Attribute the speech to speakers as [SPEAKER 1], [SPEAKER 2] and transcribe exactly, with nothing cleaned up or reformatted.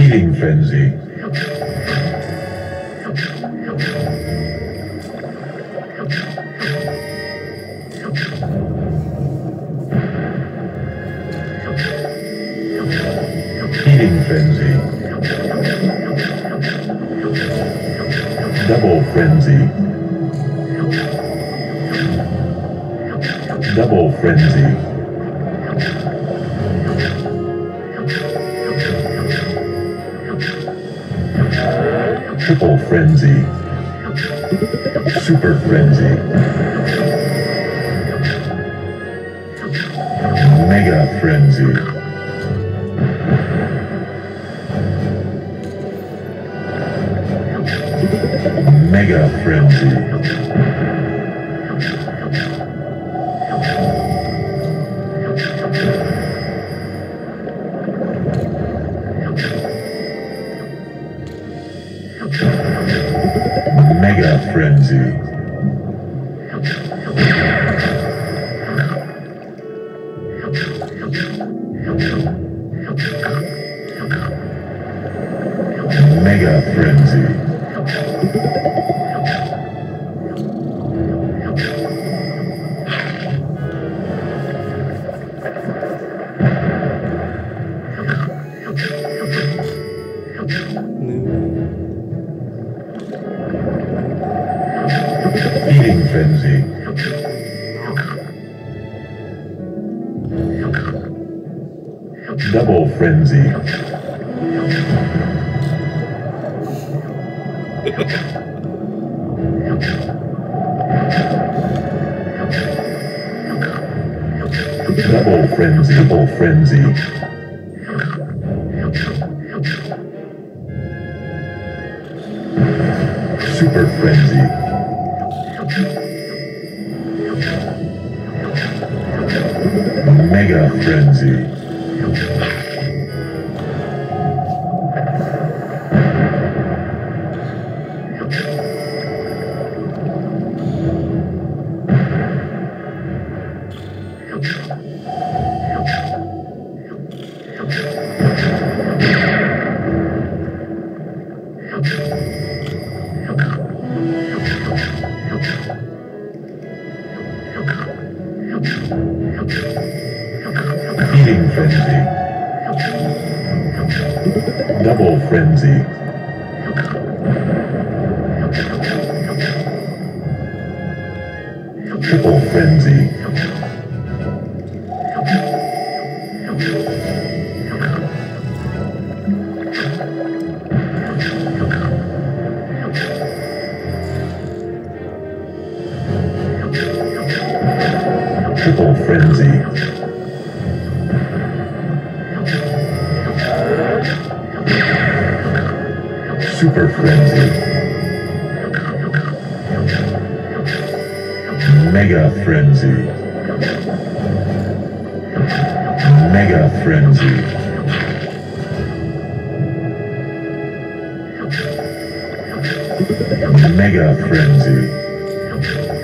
[SPEAKER 1] Feeding frenzy. Feeding frenzy. Double frenzy. Double frenzy. Triple frenzy. Super frenzy. Mega frenzy. Mega frenzy. Mega frenzy. Mega frenzy. Feeding frenzy. Double frenzy. Double frenzy. Double frenzy. Super frenzy. Mega frenzy. Feeding frenzy. Double frenzy. Triple frenzy. Triple frenzy. Super frenzy. Mega frenzy. Mega frenzy. Mega frenzy.